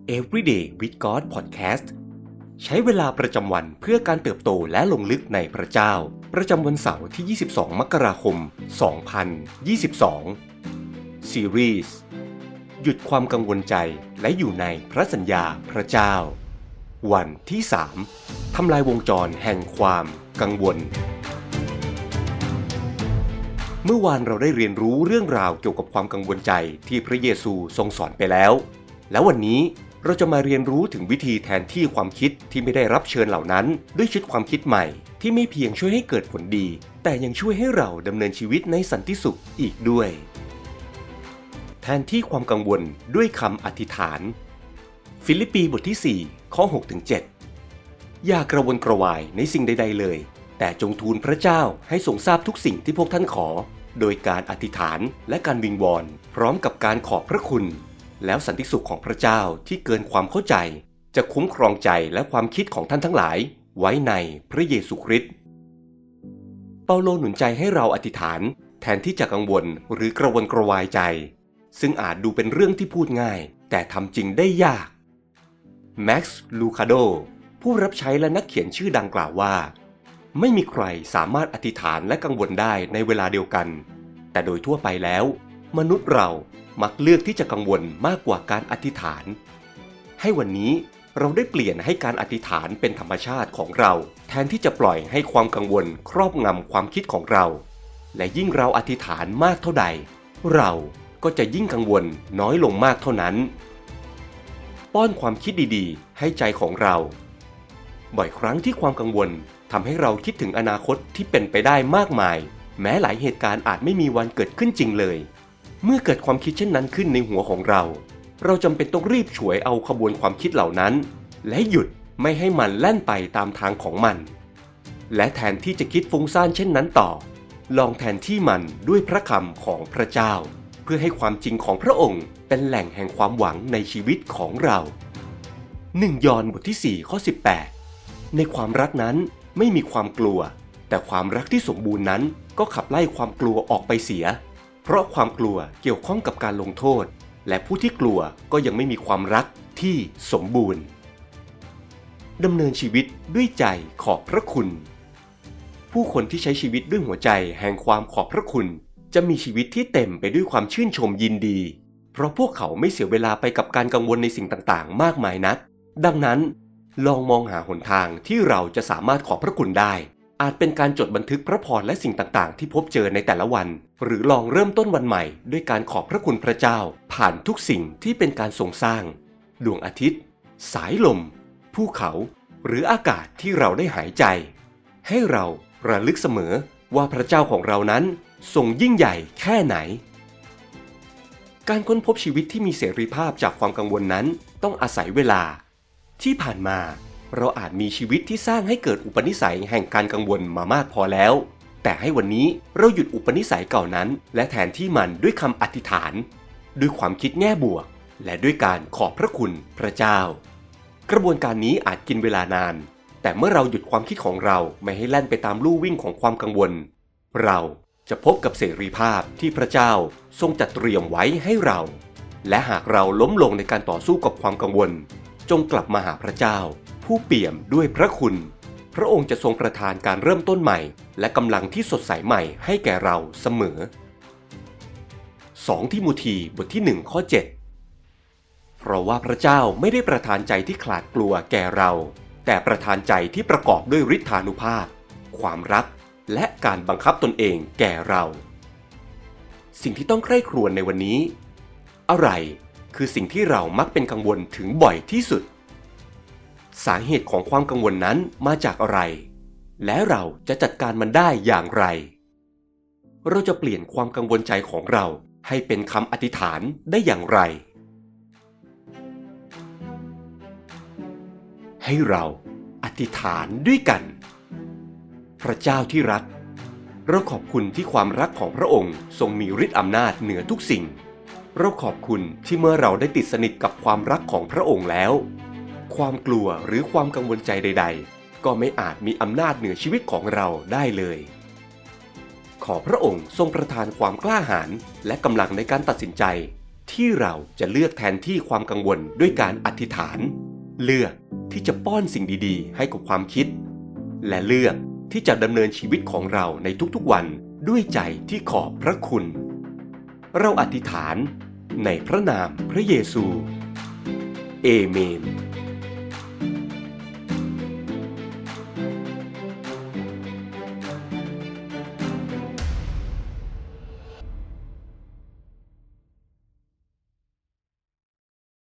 Everyday with God Podcast ใช้เวลาประจำวันเพื่อการเติบโตและลงลึกในพระเจ้าประจำวันเสาร์ที่ 22 มกราคม 2022 ซีรีส์หยุดความกังวลใจและอยู่ในพระสัญญาพระเจ้าวันที่ 3 ทำลายวงจรแห่งความกังวลเมื่อวานเราได้เรียนรู้เรื่องราวเกี่ยวกับความกังวลใจที่พระเยซูทรงสอนไปแล้วและวันนี้เราจะมาเรียนรู้ถึงวิธีแทนที่ความคิดที่ไม่ได้รับเชิญเหล่านั้นด้วยชุดความคิดใหม่ที่ไม่เพียงช่วยให้เกิดผลดีแต่ยังช่วยให้เราดำเนินชีวิตในสันติสุขอีกด้วยแทนที่ความกังวลด้วยคำอธิษฐานฟิลิปปีบทที่4ข้อ 6-7 อย่ากระวนกระวายในสิ่งใดๆเลยแต่จงทูลพระเจ้าให้ทรงทราบทุกสิ่งที่พวกท่านขอโดยการอธิษฐานและการวิงวอนพร้อมกับการขอบพระคุณแล้วสันติสุขของพระเจ้าที่เกินความเข้าใจจะคุ้มครองใจและความคิดของท่านทั้งหลายไว้ในพระเยซูคริสต์เปาโลหนุนใจให้เราอธิษฐานแทนที่จะกังวลหรือกระวนกระวายใจซึ่งอาจดูเป็นเรื่องที่พูดง่ายแต่ทำจริงได้ยากแม็กซ์ลูคาโดผู้รับใช้และนักเขียนชื่อดังกล่าวว่าไม่มีใครสามารถอธิษฐานและกังวลได้ในเวลาเดียวกันแต่โดยทั่วไปแล้วมนุษย์เรามักเลือกที่จะกังวลมากกว่าการอธิษฐานให้วันนี้เราได้เปลี่ยนให้การอธิษฐานเป็นธรรมชาติของเราแทนที่จะปล่อยให้ความกังวลครอบงำความคิดของเราและยิ่งเราอธิษฐานมากเท่าใดเราก็จะยิ่งกังวลน้อยลงมากเท่านั้นป้อนความคิดดีๆให้ใจของเราบ่อยครั้งที่ความกังวลทำให้เราคิดถึงอนาคตที่เป็นไปได้มากมายแม้หลายเหตุการณ์อาจไม่มีวันเกิดขึ้นจริงเลยเมื่อเกิดความคิดเช่นนั้นขึ้นในหัวของเราจำเป็นต้องรีบฉวยเอาขบวนความคิดเหล่านั้นและหยุดไม่ให้มันแล่นไปตามทางของมันและแทนที่จะคิดฟุ้งซ่านเช่นนั้นต่อลองแทนที่มันด้วยพระคำของพระเจ้าเพื่อให้ความจริงของพระองค์เป็นแหล่งแห่งความหวังในชีวิตของเรา1 ยอห์นบทที่4ข้อ 18ในความรักนั้นไม่มีความกลัวแต่ความรักที่สมบูรณ์นั้นก็ขับไล่ความกลัวออกไปเสียเพราะความกลัวเกี่ยวข้องกับการลงโทษและผู้ที่กลัวก็ยังไม่มีความรักที่สมบูรณ์ดำเนินชีวิตด้วยใจขอบพระคุณผู้คนที่ใช้ชีวิตด้วยหัวใจแห่งความขอบพระคุณจะมีชีวิตที่เต็มไปด้วยความชื่นชมยินดีเพราะพวกเขาไม่เสียเวลาไปกับการกังวลในสิ่งต่างๆมากมายนักดังนั้นลองมองหาหนทางที่เราจะสามารถขอบพระคุณได้อาจเป็นการจดบันทึกพระพรและสิ่งต่างๆที่พบเจอในแต่ละวันหรือลองเริ่มต้นวันใหม่ด้วยการขอบพระคุณพระเจ้าผ่านทุกสิ่งที่เป็นการทรงสร้างดวงอาทิตย์สายลมภูเขาหรืออากาศที่เราได้หายใจให้เราระลึกเสมอว่าพระเจ้าของเรานั้นทรงยิ่งใหญ่แค่ไหนการค้นพบชีวิตที่มีเสรีภาพจากความกังวลนั้นต้องอาศัยเวลาที่ผ่านมาเราอาจมีชีวิตที่สร้างให้เกิดอุปนิสัยแห่งการกังวลมามากพอแล้วแต่ให้วันนี้เราหยุดอุปนิสัยเก่านั้นและแทนที่มันด้วยคำอธิษฐานด้วยความคิดแง่บวกและด้วยการขอบพระคุณพระเจ้ากระบวนการนี้อาจกินเวลานานแต่เมื่อเราหยุดความคิดของเราไม่ให้แล่นไปตามลู่วิ่งของความกังวลเราจะพบกับเสรีภาพที่พระเจ้าทรงจัดเตรียมไว้ให้เราและหากเราล้มลงในการต่อสู้กับความกังวลจงกลับมาหาพระเจ้าผู้เปี่ยมด้วยพระคุณพระองค์จะทรงประทานการเริ่มต้นใหม่และกำลังที่สดใสใหม่ให้แก่เราเสมอ2 ทิโมธีบทที่1ข้อ 7เพราะว่าพระเจ้าไม่ได้ประทานใจที่ขลาดกลัวแก่เราแต่ประทานใจที่ประกอบด้วยฤทธานุภาพความรักและการบังคับตนเองแก่เราสิ่งที่ต้องใคร่ครวญในวันนี้อะไรคือสิ่งที่เรามักเป็นกังวลถึงบ่อยที่สุดสาเหตุของความกังวลนั้นมาจากอะไรและเราจะจัดการมันได้อย่างไรเราจะเปลี่ยนความกังวลใจของเราให้เป็นคำอธิษฐานได้อย่างไรให้เราอธิษฐานด้วยกันพระเจ้าที่รักเราขอบคุณที่ความรักของพระองค์ทรงมีฤทธิ์อำนาจเหนือทุกสิ่งเราขอบคุณที่เมื่อเราได้ติดสนิทกับความรักของพระองค์แล้วความกลัวหรือความกังวลใจใดๆก็ไม่อาจมีอำนาจเหนือชีวิตของเราได้เลยขอพระองค์ทรงประทานความกล้าหาญและกำลังในการตัดสินใจที่เราจะเลือกแทนที่ความกังวลด้วยการอธิษฐานเลือกที่จะป้อนสิ่งดีๆให้กับความคิดและเลือกที่จะดำเนินชีวิตของเราในทุกๆวันด้วยใจที่ขอบพระคุณเราอธิษฐานในพระนามพระเยซูเอเมน